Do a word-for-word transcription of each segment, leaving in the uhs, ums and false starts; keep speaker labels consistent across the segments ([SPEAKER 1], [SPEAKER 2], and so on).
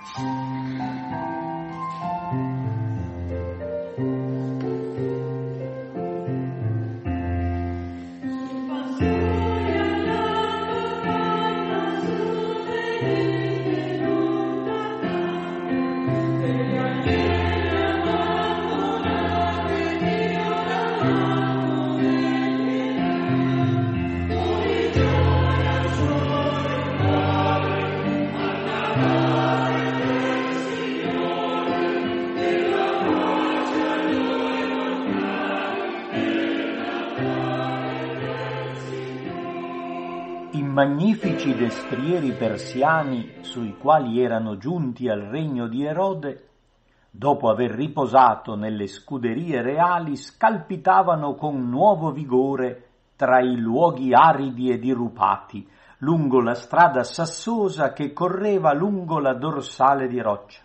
[SPEAKER 1] Magnifici destrieri persiani sui quali erano giunti al regno di Erode, dopo aver riposato nelle scuderie reali, scalpitavano con nuovo vigore tra i luoghi aridi e dirupati, lungo la strada sassosa che correva lungo la dorsale di roccia.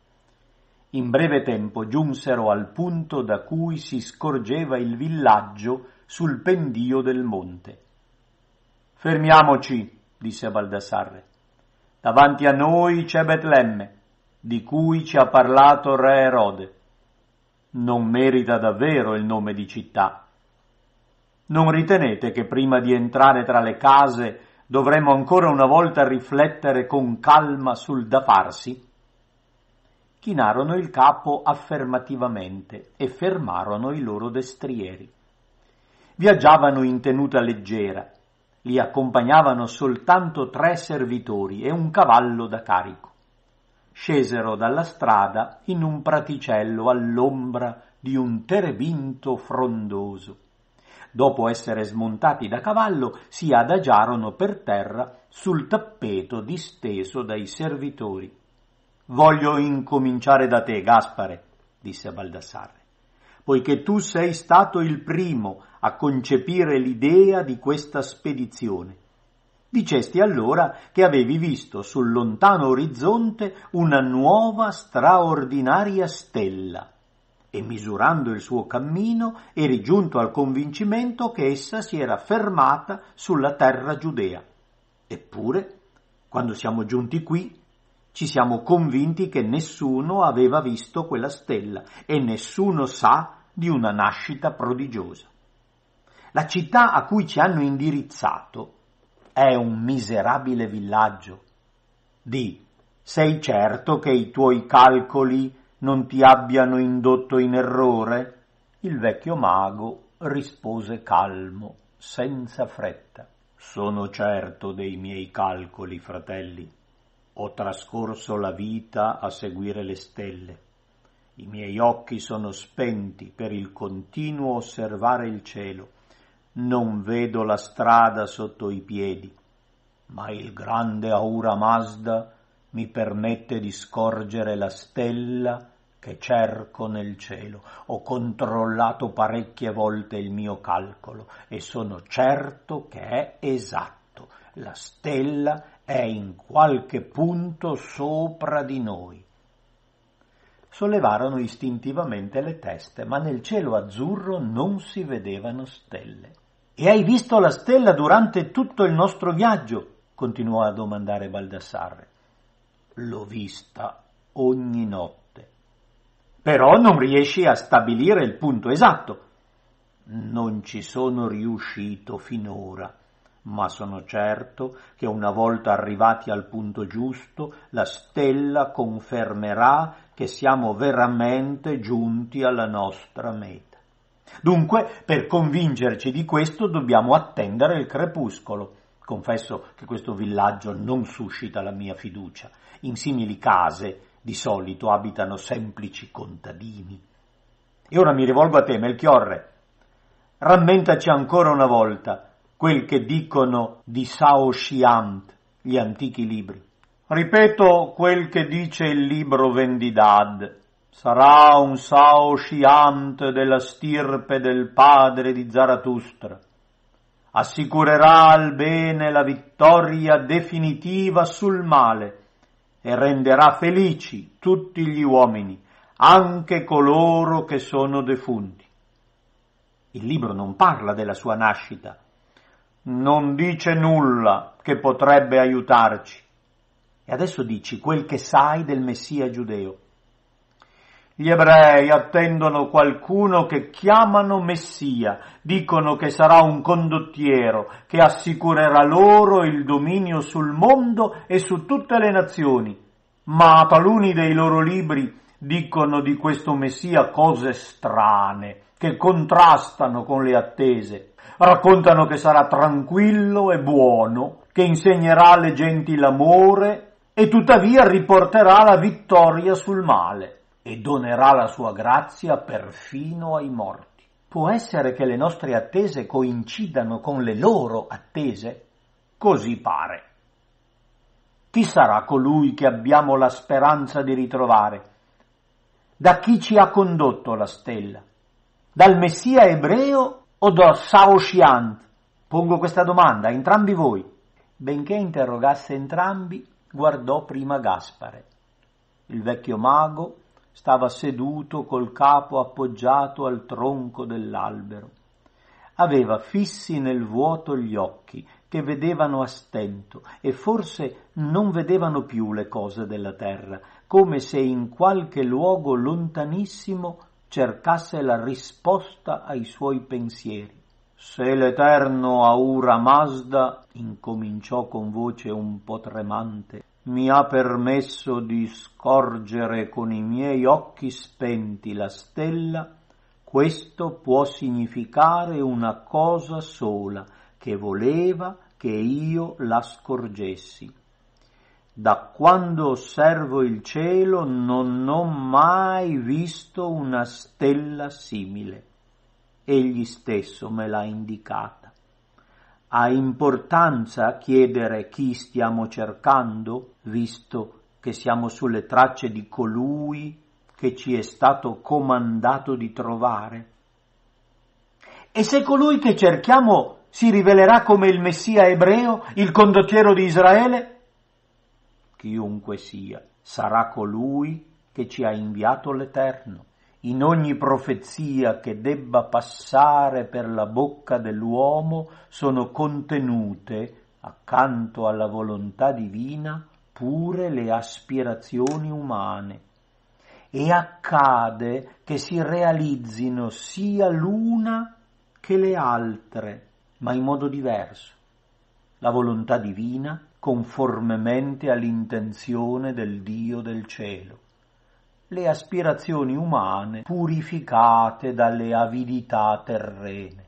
[SPEAKER 1] In breve tempo giunsero al punto da cui si scorgeva il villaggio sul pendio del monte. «Fermiamoci», disse Baldassarre. «Davanti a noi c'è Betlemme, di cui ci ha parlato re Erode. Non merita davvero il nome di città. Non ritenete che prima di entrare tra le case dovremmo ancora una volta riflettere con calma sul da farsi?» Chinarono il capo affermativamente e fermarono i loro destrieri. Viaggiavano in tenuta leggera. Li accompagnavano soltanto tre servitori e un cavallo da carico. Scesero dalla strada in un praticello all'ombra di un terebinto frondoso. Dopo essere smontati da cavallo, si adagiarono per terra sul tappeto disteso dai servitori. «Voglio incominciare da te, Gaspare», disse Baldassarre, «poiché tu sei stato il primo a concepire l'idea di questa spedizione. Dicesti allora che avevi visto sul lontano orizzonte una nuova straordinaria stella e, misurando il suo cammino, eri giunto al convincimento che essa si era fermata sulla terra giudea. Eppure, quando siamo giunti qui, ci siamo convinti che nessuno aveva visto quella stella e nessuno sa di una nascita prodigiosa. La città a cui ci hanno indirizzato è un miserabile villaggio. Di, sei certo che i tuoi calcoli non ti abbiano indotto in errore?» Il vecchio mago rispose calmo, senza fretta. «Sono certo dei miei calcoli, fratelli. Ho trascorso la vita a seguire le stelle. I miei occhi sono spenti per il continuo osservare il cielo. Non vedo la strada sotto i piedi, ma il grande Ahura Mazda mi permette di scorgere la stella che cerco nel cielo. Ho controllato parecchie volte il mio calcolo e sono certo che è esatto. La stella è in qualche punto sopra di noi». Sollevarono istintivamente le teste, ma nel cielo azzurro non si vedevano stelle. «E hai visto la stella durante tutto il nostro viaggio?» continuò a domandare Baldassarre. «L'ho vista ogni notte». «Però non riesci a stabilire il punto esatto». «Non ci sono riuscito finora, ma sono certo che una volta arrivati al punto giusto, la stella confermerà che siamo veramente giunti alla nostra meta. Dunque, per convincerci di questo, dobbiamo attendere il crepuscolo. Confesso che questo villaggio non suscita la mia fiducia. In simili case, di solito, abitano semplici contadini. E ora mi rivolgo a te, Melchiorre. Rammentaci ancora una volta quel che dicono di Saoshyant, gli antichi libri». «Ripeto quel che dice il libro Vendidad. Sarà un Saoshyant della stirpe del padre di Zarathustra. Assicurerà al bene la vittoria definitiva sul male e renderà felici tutti gli uomini, anche coloro che sono defunti». Il libro non parla della sua nascita. «Non dice nulla che potrebbe aiutarci. E adesso dici quel che sai del Messia giudeo. Gli ebrei attendono qualcuno che chiamano Messia, dicono che sarà un condottiero, che assicurerà loro il dominio sul mondo e su tutte le nazioni. Ma taluni dei loro libri dicono di questo Messia cose strane, che contrastano con le attese. Raccontano che sarà tranquillo e buono, che insegnerà alle genti l'amore e tuttavia riporterà la vittoria sul male e donerà la sua grazia perfino ai morti. Può essere che le nostre attese coincidano con le loro attese? Così pare. Chi sarà colui che abbiamo la speranza di ritrovare? Da chi ci ha condotto la stella? Dal Messia ebreo o da Saoshyant? Pongo questa domanda a entrambi voi. Benché interrogasse entrambi, guardò prima Gaspare. Il vecchio mago stava seduto col capo appoggiato al tronco dell'albero. Aveva fissi nel vuoto gli occhi, che vedevano a stento, e forse non vedevano più le cose della terra, come se in qualche luogo lontanissimo cercasse la risposta ai suoi pensieri. Se l'eterno Ahura Mazda, incominciò con voce un po' tremante, mi ha permesso di scorgere con i miei occhi spenti la stella, questo può significare una cosa sola, che voleva che io la scorgessi. Da quando osservo il cielo non ho mai visto una stella simile. Egli stesso me l'ha indicata. Ha importanza chiedere chi stiamo cercando, visto che siamo sulle tracce di colui che ci è stato comandato di trovare? E se colui che cerchiamo si rivelerà come il Messia ebreo, il condottiero di Israele? Chiunque sia, sarà colui che ci ha inviato l'Eterno. In ogni profezia che debba passare per la bocca dell'uomo sono contenute, accanto alla volontà divina, pure le aspirazioni umane. E accade che si realizzino sia l'una che le altre, ma in modo diverso. La volontà divina conformemente all'intenzione del Dio del cielo. Le aspirazioni umane purificate dalle avidità terrene.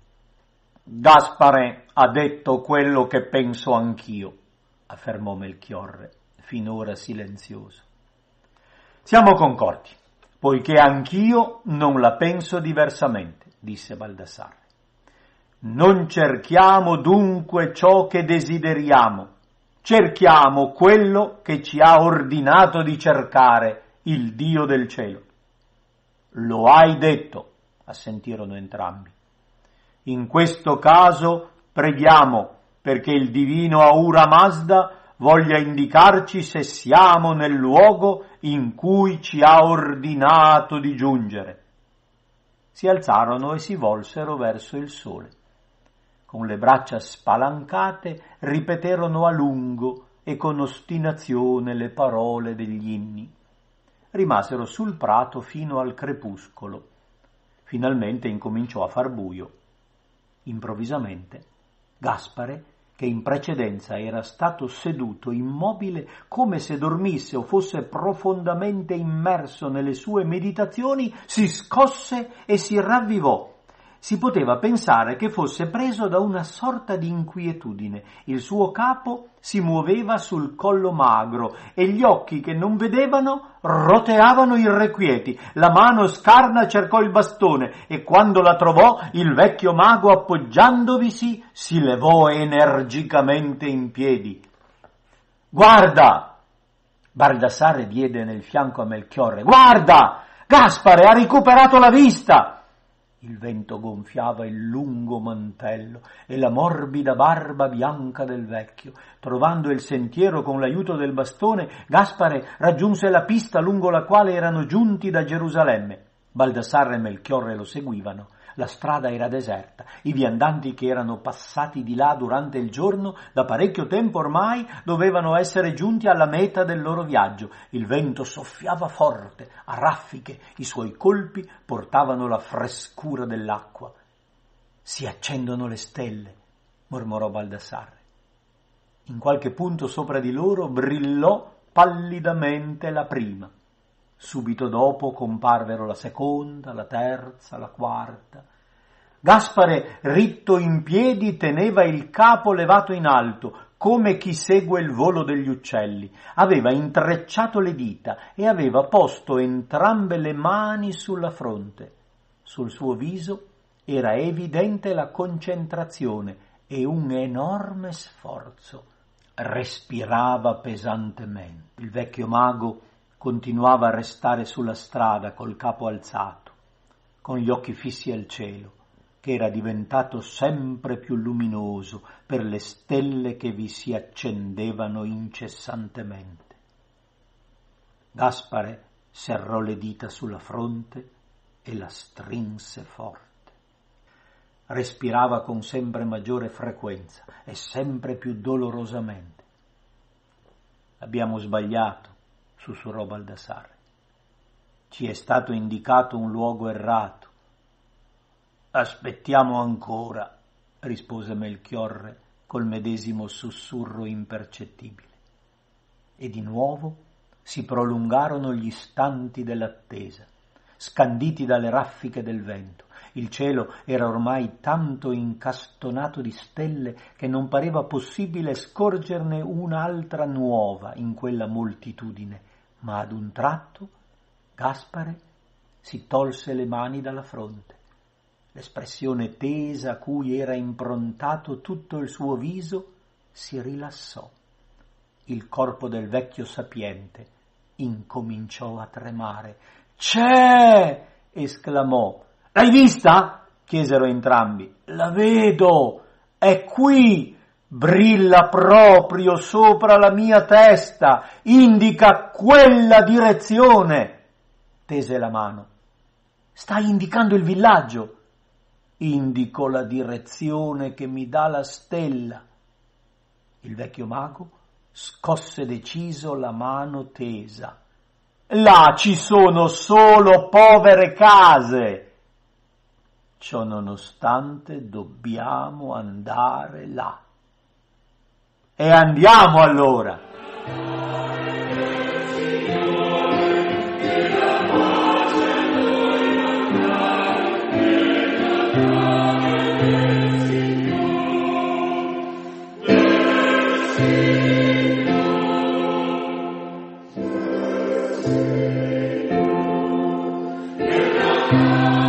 [SPEAKER 1] Gaspare ha detto quello che penso anch'io, affermò Melchiorre, finora silenzioso. Siamo concordi, poiché anch'io non la penso diversamente, disse Baldassarre. Non cerchiamo dunque ciò che desideriamo, cerchiamo quello che ci ha ordinato di cercare il Dio del cielo. Lo hai detto, assentirono entrambi. In questo caso preghiamo perché il divino Ahura Mazda voglia indicarci se siamo nel luogo in cui ci ha ordinato di giungere. Si alzarono e si volsero verso il sole. Con le braccia spalancate ripeterono a lungo e con ostinazione le parole degli inni. Rimasero sul prato fino al crepuscolo. Finalmente incominciò a far buio. Improvvisamente Gaspare, che in precedenza era stato seduto immobile come se dormisse o fosse profondamente immerso nelle sue meditazioni, si scosse e si ravvivò. Si poteva pensare che fosse preso da una sorta di inquietudine. Il suo capo si muoveva sul collo magro e gli occhi che non vedevano roteavano irrequieti. La mano scarna cercò il bastone e quando la trovò il vecchio mago, appoggiandovisi, si levò energicamente in piedi. «Guarda!» Baldassarre diede nel fianco a Melchiorre. «Guarda! Gaspare ha recuperato la vista!» Il vento gonfiava il lungo mantello e la morbida barba bianca del vecchio. Trovando il sentiero con l'aiuto del bastone, Gaspare raggiunse la pista lungo la quale erano giunti da Gerusalemme. Baldassarre e Melchiorre lo seguivano. La strada era deserta, i viandanti che erano passati di là durante il giorno da parecchio tempo ormai dovevano essere giunti alla meta del loro viaggio. Il vento soffiava forte, a raffiche, i suoi colpi portavano la frescura dell'acqua. Si accendono le stelle, mormorò Baldassarre. In qualche punto sopra di loro brillò pallidamente la prima. Subito dopo comparvero la seconda, la terza, la quarta. Gaspare, ritto in piedi, teneva il capo levato in alto, come chi segue il volo degli uccelli. Aveva intrecciato le dita e aveva posto entrambe le mani sulla fronte. Sul suo viso era evidente la concentrazione e un enorme sforzo. Respirava pesantemente. Il vecchio mago continuava a restare sulla strada col capo alzato, con gli occhi fissi al cielo, che era diventato sempre più luminoso per le stelle che vi si accendevano incessantemente. Gaspare serrò le dita sulla fronte e la strinse forte. Respirava con sempre maggiore frequenza e sempre più dolorosamente. Abbiamo sbagliato, sussurrò Baldassarre. Ci è stato indicato un luogo errato. Aspettiamo ancora, rispose Melchiorre col medesimo sussurro impercettibile. E di nuovo si prolungarono gli istanti dell'attesa, scanditi dalle raffiche del vento. Il cielo era ormai tanto incastonato di stelle che non pareva possibile scorgerne un'altra nuova in quella moltitudine, ma ad un tratto Gaspare si tolse le mani dalla fronte. L'espressione tesa a cui era improntato tutto il suo viso si rilassò. Il corpo del vecchio sapiente incominciò a tremare. «C'è!» esclamò. «L'hai vista?» chiesero entrambi. «La vedo! È qui! Brilla proprio sopra la mia testa! Indica quella direzione!» Tese la mano. «Stai indicando il villaggio?» «Indico la direzione che mi dà la stella». Il vecchio mago scosse deciso la mano tesa. «Là ci sono solo povere case!» Ciò nonostante dobbiamo andare là. E andiamo allora!
[SPEAKER 2] Thank you.